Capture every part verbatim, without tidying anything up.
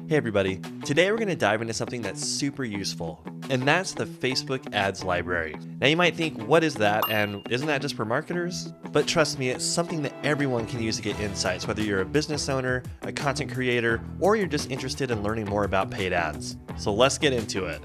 Hey everybody, today we're going to dive into something that's super useful, and that's the Facebook Ads Library. Now you might think, what is that, and isn't that just for marketers? But trust me, it's something that everyone can use to get insights, whether you're a business owner, a content creator, or you're just interested in learning more about paid ads. So let's get into it.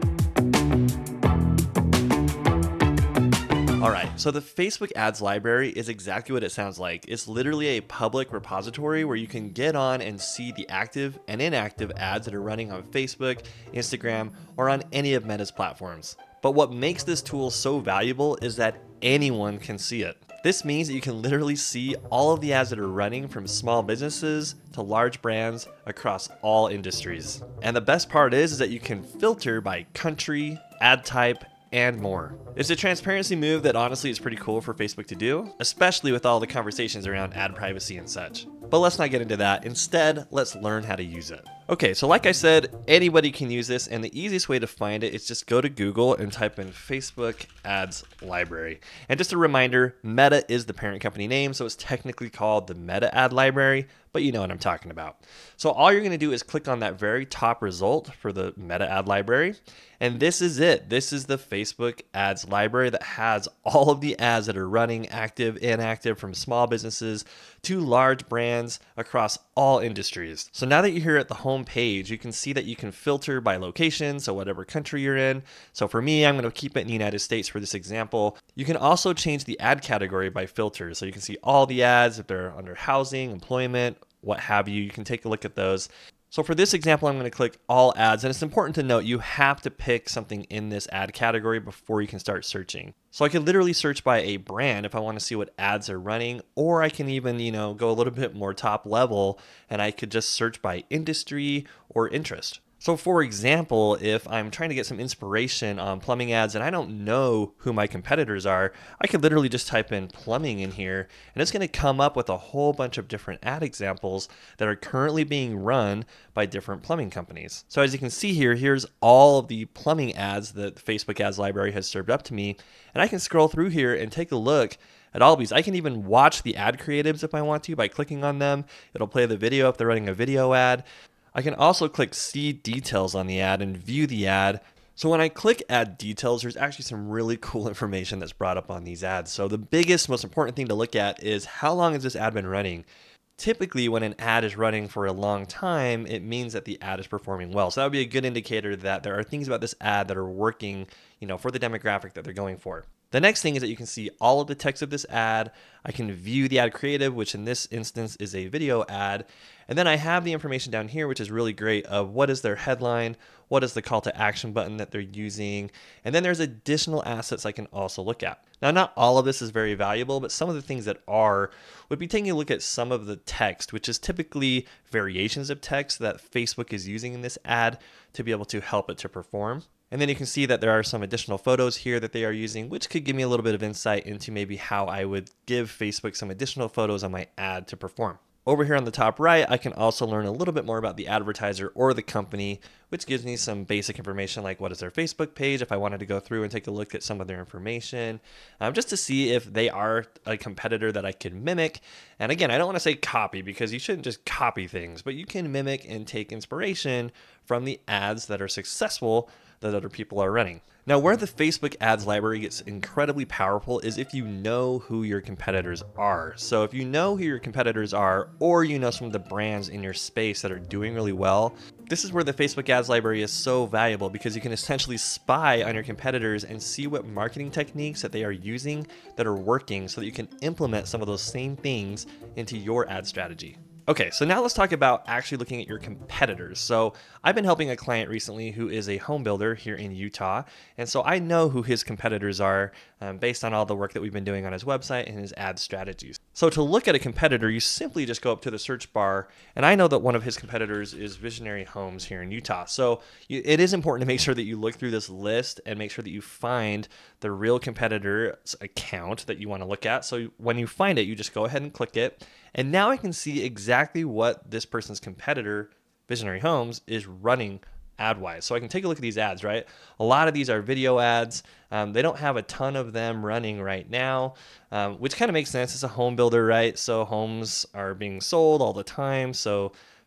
Alright, so the Facebook Ads Library is exactly what it sounds like. It's literally a public repository where you can get on and see the active and inactive ads that are running on Facebook, Instagram, or on any of Meta's platforms. But what makes this tool so valuable is that anyone can see it. This means that you can literally see all of the ads that are running from small businesses to large brands across all industries. And the best part is, is that you can filter by country, ad type, and more. It's a transparency move that honestly is pretty cool for Facebook to do, especially with all the conversations around ad privacy and such. But let's not get into that. Instead, let's learn how to use it. Okay, so like I said, anybody can use this, and the easiest way to find it is just go to Google and type in Facebook Ads Library. And just a reminder, Meta is the parent company name, so it's technically called the Meta Ad Library, but you know what I'm talking about. So all you're gonna do is click on that very top result for the Meta Ad Library, and this is it. This is the Facebook Ads Library that has all of the ads that are running, active, inactive, from small businesses to large brands across all industries. So now that you're here at the home page, you can see that you can filter by location, so whatever country you're in. So for me, I'm going to keep it in the United States for this example. You can also change the ad category by filter, so you can see all the ads if they're under housing, employment, what have you. You can take a look at those. So for this example, I'm going to click all ads, and it's important to note you have to pick something in this ad category before you can start searching. So I can literally search by a brand if I want to see what ads are running, or I can even, you know, go a little bit more top level and I could just search by industry or interest. So for example, if I'm trying to get some inspiration on plumbing ads and I don't know who my competitors are, I could literally just type in plumbing in here, and it's going to come up with a whole bunch of different ad examples that are currently being run by different plumbing companies. So as you can see here, here's all of the plumbing ads that the Facebook Ads Library has served up to me, and I can scroll through here and take a look at all these. I can even watch the ad creatives if I want to by clicking on them. It'll play the video if they're running a video ad. I can also click see details on the ad and view the ad. So when I click add details, there's actually some really cool information that's brought up on these ads. So the biggest, most important thing to look at is how long has this ad been running? Typically, when an ad is running for a long time, it means that the ad is performing well. So that would be a good indicator that there are things about this ad that are working, you know, for the demographic that they're going for. The next thing is that you can see all of the text of this ad. I can view the ad creative, which in this instance is a video ad. And then I have the information down here, which is really great, of what is their headline, what is the call to action button that they're using, and then there's additional assets I can also look at. Now, not all of this is very valuable, but some of the things that are would be taking a look at some of the text, which is typically variations of text that Facebook is using in this ad to be able to help it to perform. And then you can see that there are some additional photos here that they are using, which could give me a little bit of insight into maybe how I would give Facebook some additional photos on my ad to perform. Over here on the top right, I can also learn a little bit more about the advertiser or the company, which gives me some basic information like what is their Facebook page if I wanted to go through and take a look at some of their information, um, just to see if they are a competitor that I could mimic. And again, I don't want to say copy because you shouldn't just copy things, but you can mimic and take inspiration from the ads that are successful that other people are running. Now, where the Facebook Ads Library gets incredibly powerful is if you know who your competitors are. So if you know who your competitors are, or you know some of the brands in your space that are doing really well, this is where the Facebook Ads Library is so valuable, because you can essentially spy on your competitors and see what marketing techniques that they are using that are working, so that you can implement some of those same things into your ad strategy. Okay, so now let's talk about actually looking at your competitors. So I've been helping a client recently who is a home builder here in Utah, and so I know who his competitors are um, based on all the work that we've been doing on his website and his ad strategies. So to look at a competitor, you simply just go up to the search bar, and I know that one of his competitors is Visionary Homes here in Utah. So you, it is important to make sure that you look through this list and make sure that you find the real competitor's account that you want to look at. So when you find it, you just go ahead and click it. And now I can see exactly what this person's competitor, Visionary Homes, is running ad-wise. So I can take a look at these ads, right? A lot of these are video ads. Um, they don't have a ton of them running right now, um, which kind of makes sense. It's a home builder, right? So homes are being sold all the time. So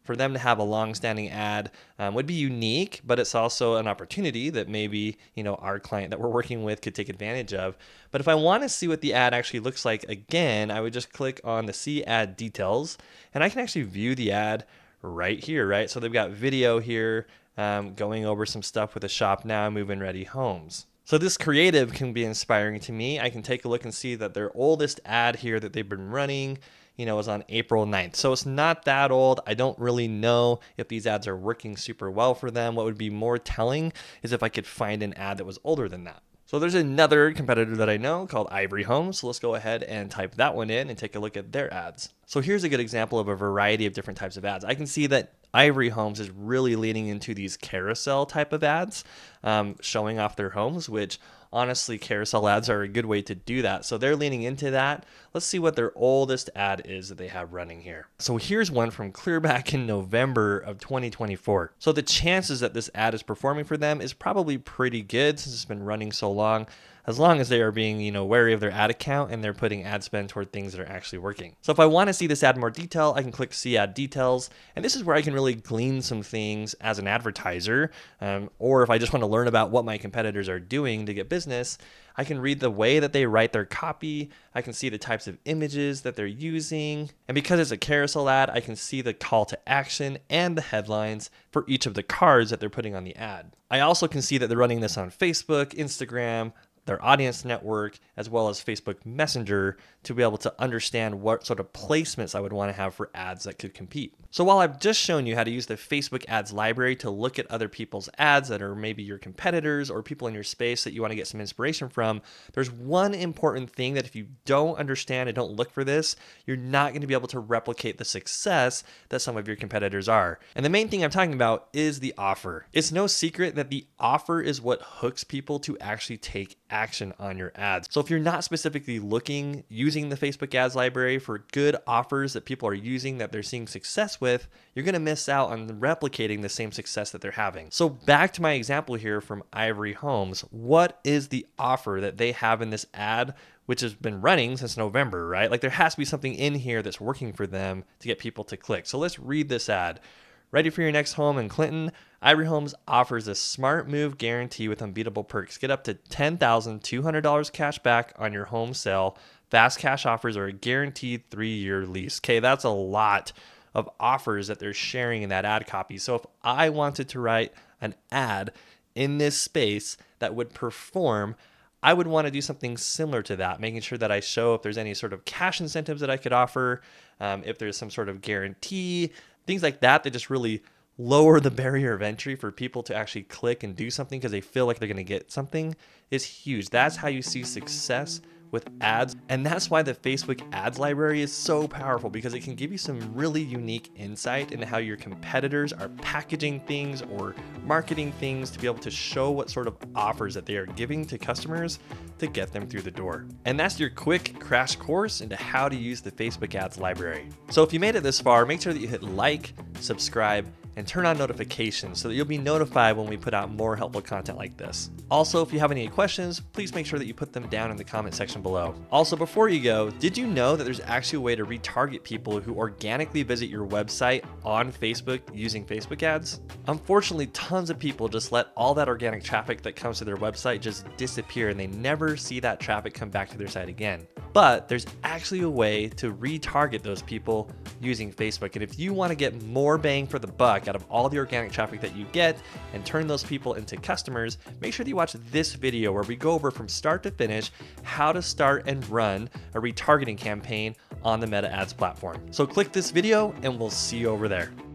for them to have a long-standing ad um, would be unique, but it's also an opportunity that maybe, you know, our client that we're working with could take advantage of. But if I want to see what the ad actually looks like, again, I would just click on the see ad details, and I can actually view the ad right here, right? So they've got video here um, going over some stuff with the Shop Now, Move-In Ready homes. So this creative can be inspiring to me. I can take a look and see that their oldest ad here that they've been running, you know, is on April ninth. So it's not that old. I don't really know if these ads are working super well for them. What would be more telling is if I could find an ad that was older than that. So there's another competitor that I know called Ivory Homes. So let's go ahead and type that one in and take a look at their ads. So here's a good example of a variety of different types of ads. I can see that Ivory Homes is really leaning into these carousel type of ads, um, showing off their homes, which honestly, carousel ads are a good way to do that. So they're leaning into that. Let's see what their oldest ad is that they have running here. So here's one from clear back in November of twenty twenty-four. So the chances that this ad is performing for them is probably pretty good since it's been running so long, as long as they are being, you know, wary of their ad account and they're putting ad spend toward things that are actually working. So if I want to see this ad in more detail, I can click see ad details. And this is where I can really glean some things as an advertiser. Um, or if I just want to learn about what my competitors are doing to get business, I can read the way that they write their copy. I can see the types of images that they're using. And because it's a carousel ad, I can see the call to action and the headlines for each of the cards that they're putting on the ad. I also can see that they're running this on Facebook, Instagram, their audience network, as well as Facebook Messenger to be able to understand what sort of placements I would want to have for ads that could compete. So while I've just shown you how to use the Facebook ads library to look at other people's ads that are maybe your competitors or people in your space that you want to get some inspiration from, there's one important thing that if you don't understand and don't look for this, you're not going to be able to replicate the success that some of your competitors are. And the main thing I'm talking about is the offer. It's no secret that the offer is what hooks people to actually take action on your ads. So if you're not specifically looking, using the Facebook ads library for good offers that people are using that they're seeing success with, you're going to miss out on replicating the same success that they're having. So back to my example here from Ivory Homes, what is the offer that they have in this ad, which has been running since November, right? Like there has to be something in here that's working for them to get people to click. So let's read this ad. Ready for your next home in Clinton? Ivory Homes offers a smart move guarantee with unbeatable perks. Get up to ten thousand two hundred dollars cash back on your home sale. Fast cash offers are a guaranteed three-year lease. Okay, that's a lot of offers that they're sharing in that ad copy. So if I wanted to write an ad in this space that would perform, I would want to do something similar to that, making sure that I show if there's any sort of cash incentives that I could offer, um, if there's some sort of guarantee, things like that that just really lower the barrier of entry for people to actually click and do something because they feel like they're going to get something is huge. That's how you see success with ads. And that's why the Facebook ads library is so powerful, because it can give you some really unique insight into how your competitors are packaging things or marketing things to be able to show what sort of offers that they are giving to customers to get them through the door. And that's your quick crash course into how to use the Facebook ads library. So if you made it this far, make sure that you hit like, subscribe, and turn on notifications so that you'll be notified when we put out more helpful content like this. Also, if you have any questions, please make sure that you put them down in the comment section below. Also, before you go, did you know that there's actually a way to retarget people who organically visit your website on Facebook using Facebook ads? Unfortunately, tons of people just let all that organic traffic that comes to their website just disappear, and they never see that traffic come back to their site again. But there's actually a way to retarget those people using Facebook. And if you want to get more bang for the buck out of all the organic traffic that you get and turn those people into customers, make sure that you watch this video where we go over from start to finish how to start and run a retargeting campaign on the Meta Ads platform. So click this video and we'll see you over there.